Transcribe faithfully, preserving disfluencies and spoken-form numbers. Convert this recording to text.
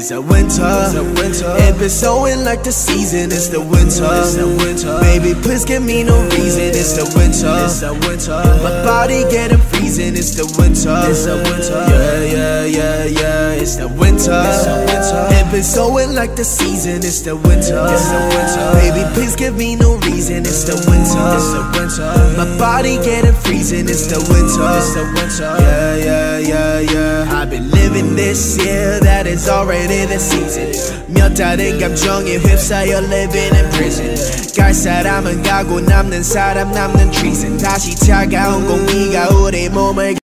It's the winter. It's the winter. It been snowing like the season. It's the winter. It's the winter. Baby, please give me no reason. It's the winter. It's the winter. My body getting freezing. It's the winter. It's the winter. Yeah, yeah, yeah, yeah. It's the winter. It's the winter. It been snowing like the season. It's the winter. It's the winter. Baby, please give me no reason. It's the winter. It's the winter. My body getting freezing. It's the winter. It's the winter. Yeah, yeah, yeah, yeah. I've been living this year. That is already the season. 몇 달의 감정에 휩싸여 living in prison. 갈 사람은 가고 남는 사람 남는 treason. 다시 차가운 공기가 우리 몸을